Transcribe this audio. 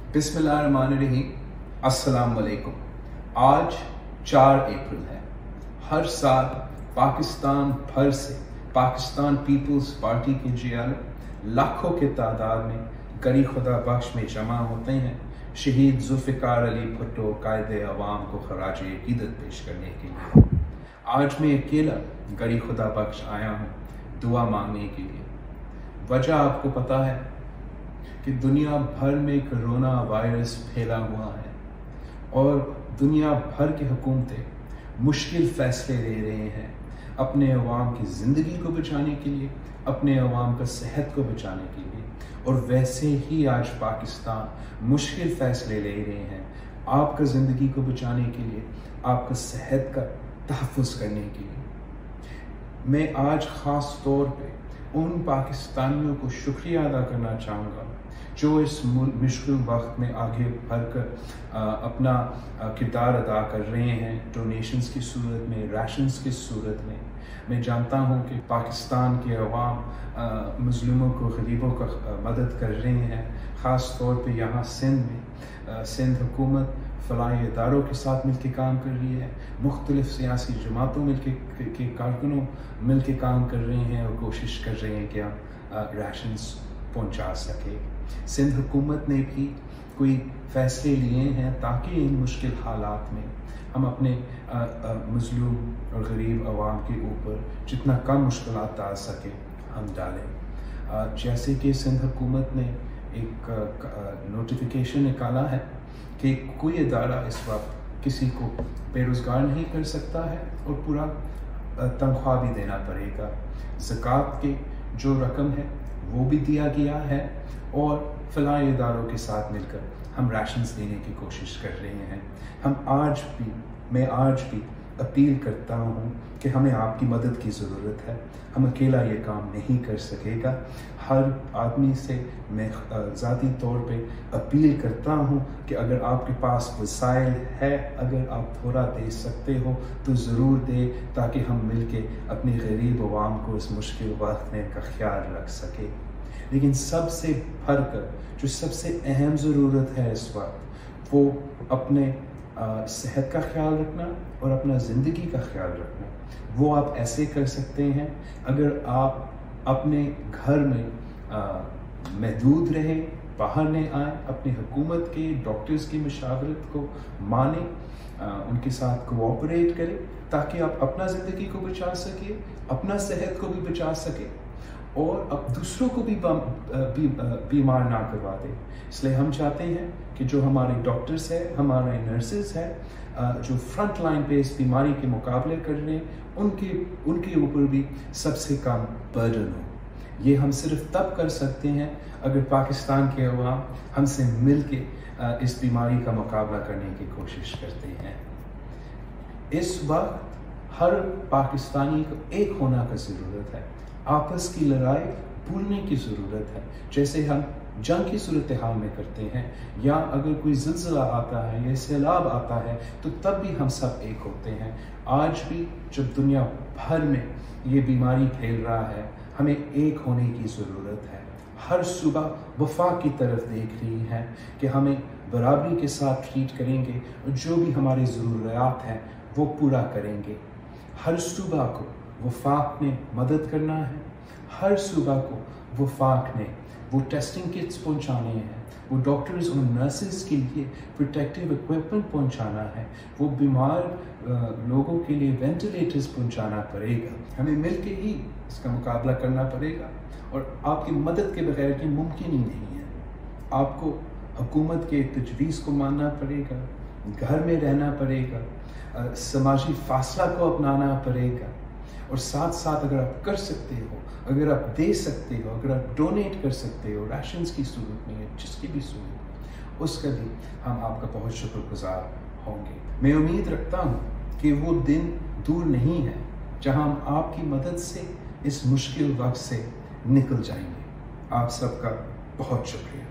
बिस्मिल्लाहिर्रहमानिर्रहीम। अस्सलाम वालेकुम। आज 4 अप्रैल है। हर साल पाकिस्तान भर से पाकिस्तान पीपल्स पार्टी के जियाले लाखों के तादाद में गरी खुदा बख्श में जमा होते हैं शहीद जुल्फ़िकार अली भुट्टो कायदे अवाम को खराज अक़ीदत पेश करने के लिए। आज मैं अकेला गरी खुदा बख्श आया हूँ दुआ मांगने के लिए। वजह आपको पता है कि दुनिया भर में कोरोना वायरस फैला हुआ है और दुनिया भर की हुकूमतें मुश्किल फ़ैसले ले रहे हैं अपने अवाम की ज़िंदगी को बचाने के लिए, अपने अवाम का सेहत को बचाने के लिए। और वैसे ही आज पाकिस्तान मुश्किल फ़ैसले ले रहे हैं आपका ज़िंदगी को बचाने के लिए, आपका सेहत का तहफ़्फ़ुज़ करने के लिए। मैं आज ख़ास तौर पे उन पाकिस्तानियों को शुक्रिया अदा करना चाहूँगा जो इस मुश्किल वक्त में आगे बढ़कर अपना किरदार अदा कर रहे हैं डोनेशंस की सूरत में, राशंस की सूरत में। मैं जानता हूँ कि पाकिस्तान के अवाम मुस्लिमों को, गरीबों का मदद कर रहे हैं। ख़ास तौर पे यहाँ सिंध में सिंध हुकूमत फलाही इदारों के साथ मिलकर काम कर रही है, मुख्तलिफ सियासी जमातों के कारकुनों मिल के काम कर रहे हैं और कोशिश कर रहे हैं कि हम राशंस पहुँचा सके। सिंध हुकूमत ने भी कोई फ़ैसले लिए हैं ताकि इन मुश्किल हालात में हम अपने मज़लूम और गरीब आवाम के ऊपर जितना कम मुश्किलात आ सके हम डालें। जैसे कि सिंध हुकूमत ने एक नोटिफिकेशन निकाला है कि कोई इदारा इस वक्त किसी को बेरोज़गार नहीं कर सकता है और पूरा तनख्वाह भी देना पड़ेगा। ज़कात के जो रकम है वो भी दिया गया है और फलाही इदारों के साथ मिलकर हम राशंस देने की कोशिश कर रहे हैं। मैं आज भी अपील करता हूँ कि हमें आपकी मदद की ज़रूरत है। हम अकेला ये काम नहीं कर सकेगा। हर आदमी से मैं ज़ाती तौर पे अपील करता हूँ कि अगर आपके पास वसाइल है, अगर आप थोड़ा दे सकते हो तो ज़रूर दें ताकि हम मिलके अपनी गरीब अवाम को इस मुश्किल वक्त में का ख्याल रख सके। लेकिन सबसे बढ़कर जो सबसे अहम ज़रूरत है इस वक्त वो अपने सेहत का ख्याल रखना और अपना ज़िंदगी का ख्याल रखना। वो आप ऐसे कर सकते हैं अगर आप अपने घर में महदूद रहें, बाहर नहीं आए, अपनी हुकूमत के डॉक्टर्स की मशावरत को माने, उनके साथ कोऑपरेट करें ताकि आप अपना ज़िंदगी को बचा सके, अपना सेहत को भी बचा सके और अब दूसरों को भी बीमार ना करवा दे। इसलिए हम चाहते हैं कि जो हमारे डॉक्टर्स हैं, हमारे नर्सेस हैं, जो फ्रंट लाइन पे इस बीमारी के मुकाबले कर रहे हैं, उनके ऊपर भी सबसे कम बर्डन हो। ये हम सिर्फ तब कर सकते हैं अगर पाकिस्तान के अवाम हमसे मिल के इस बीमारी का मुकाबला करने की कोशिश करते हैं। इस वक्त हर पाकिस्तानी को एक होना का ज़रूरत है। आपस की लड़ाई भूलने की ज़रूरत है। जैसे हम जंग की सूरत हाल में करते हैं या अगर कोई ज़िलज़ला आता है या सैलाब आता है तो तब भी हम सब एक होते हैं। आज भी जब दुनिया भर में ये बीमारी फैल रहा है हमें एक होने की ज़रूरत है। हर सुबह वफाक की तरफ देख रही है कि हमें बराबरी के साथ ट्रीट करेंगे और जो भी हमारी ज़रूरियात हैं वो पूरा करेंगे। हर सुबह को वफाक ने मदद करना है, हर सुबह को वफाक ने वो टेस्टिंग किट्स पहुंचाने हैं, वो डॉक्टर्स और नर्सेस के लिए प्रोटेक्टिव इक्विपमेंट पहुंचाना है, वो बीमार लोगों के लिए वेंटिलेटर्स पहुंचाना पड़ेगा। हमें मिलके ही इसका मुकाबला करना पड़ेगा और आपकी मदद के बगैर ये मुमकिन ही नहीं है। आपको हुकूमत के तजवीज़ को मानना पड़ेगा, घर में रहना पड़ेगा, समाजी फासला को अपनाना पड़ेगा और साथ साथ अगर आप कर सकते हो, अगर आप दे सकते हो, अगर आप डोनेट कर सकते हो राशंस की सूरत में या जिसकी भी सूरत में, उसका भी हम आपका बहुत शुक्रगुजार होंगे। मैं उम्मीद रखता हूँ कि वो दिन दूर नहीं है जहाँ हम आपकी मदद से इस मुश्किल वक्त से निकल जाएंगे। आप सबका बहुत शुक्रिया।